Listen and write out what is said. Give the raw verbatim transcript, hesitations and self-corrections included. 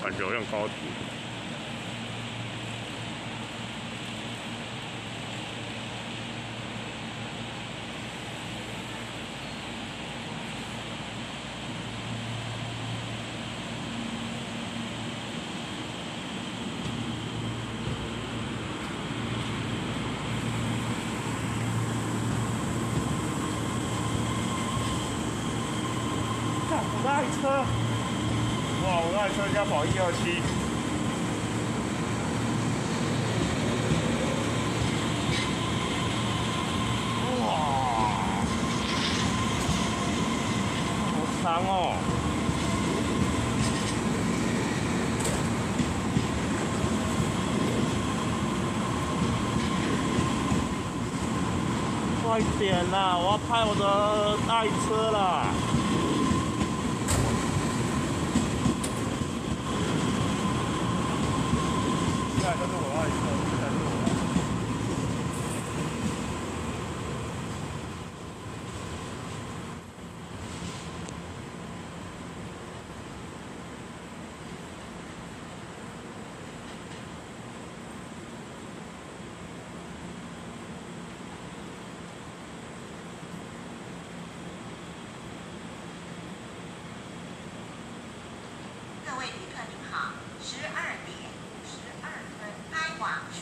感觉好像高铁。看我那台车，哇！我那台车要跑一二七。 长哦，快点啦！我要拍我的爱车啦！这台就是我的爱车，这台是我的。 各位旅客您好，十二点五十二分，开往。